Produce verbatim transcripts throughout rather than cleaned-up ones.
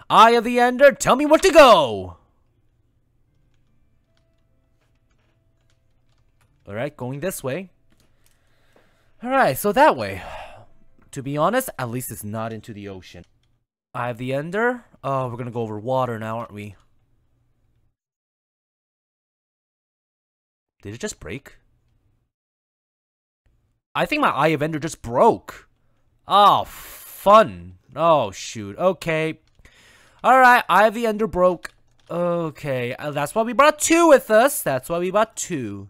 Eye of the Ender, tell me where to go! Alright, going this way. Alright, so that way. To be honest, at least it's not into the ocean. Eye of the Ender. Oh, we're gonna go over water now, aren't we? Did it just break? I think my Eye of Ender just broke. Oh, fun. Oh, shoot. Okay. Alright, Eye of the Ender broke. Okay, uh, that's why we brought two with us. That's why we brought two.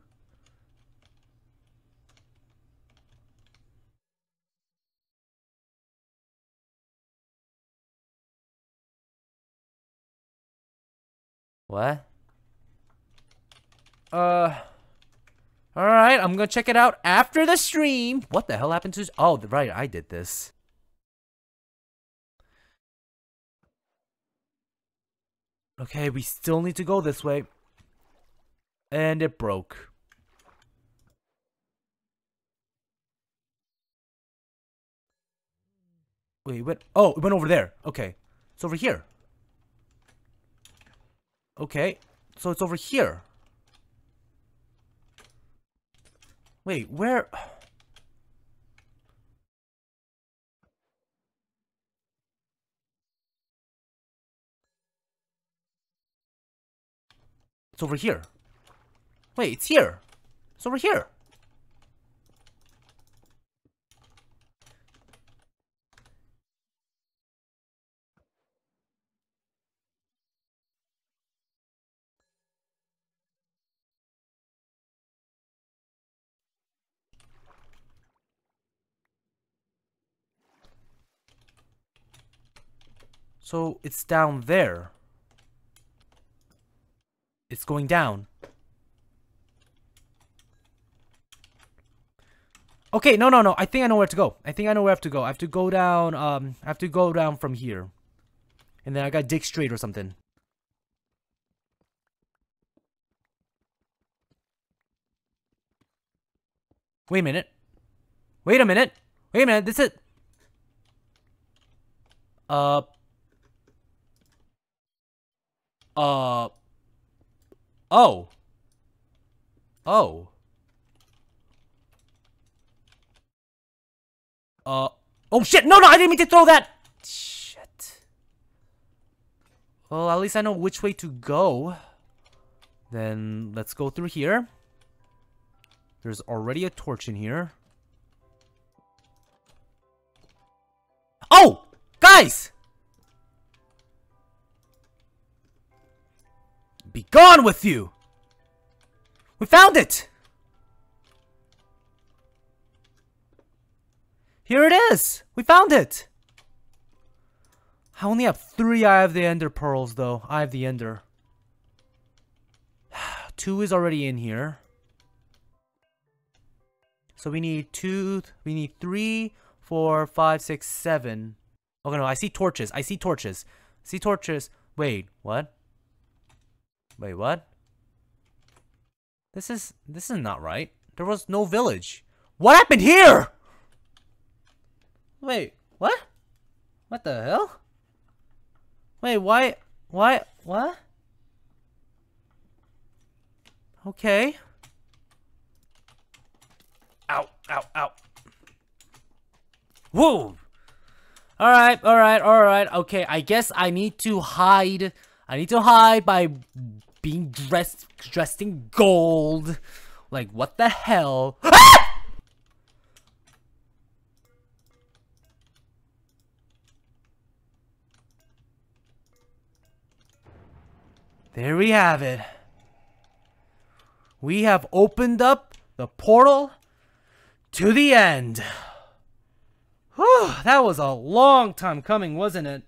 What? Uh... Alright, I'm gonna check it out after the stream. What the hell happened to... Oh, right, I did this. Okay, we still need to go this way. And it broke. Wait, it went... Oh, it went over there. Okay. It's over here. Okay. So it's over here. Wait, where... It's over here. Wait, it's here. It's over here. So it's down there. It's going down. Okay, no, no, no. I think I know where to go. I think I know where I have to go. I have to go down, um, I have to go down from here. And then I gotta dig straight or something. Wait a minute. Wait a minute. Wait a minute. This is... Uh... Uh... Oh. Oh. Uh... Oh shit! No, no! I didn't mean to throw that! Shit. Well, at least I know which way to go. Then, let's go through here. There's already a torch in here. Oh! Guys! Be gone with you! We found it! Here it is! We found it! I only have three Eye of the Ender pearls, though. Eye of the Ender. Two is already in here. So we need two, we need three, four, five, six, seven. Okay, no, I see torches. I see torches. I see torches. Wait, what? Wait, what? This is, this is not right. There was no village. What happened here? Wait, what? What the hell? Wait, why, why, what? Okay. Ow, ow, ow. Whoa! Alright, alright, alright. Okay, I guess I need to hide. I need to hide by being dressed dressed in gold. Like, what the hell? Ah! There we have it. We have opened up the portal to the end. Whew, that was a long time coming, wasn't it?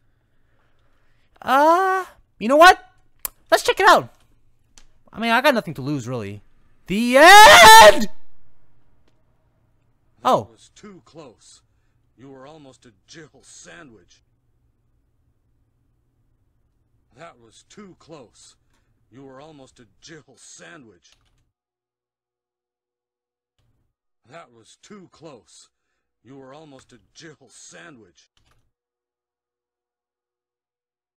Uh, you know what? Let's check it out. I mean, I got nothing to lose, really. The end! Oh. That was too close. You were almost a Jill sandwich. That was too close. You were almost a Jill sandwich. That was too close. You were almost a Jill sandwich.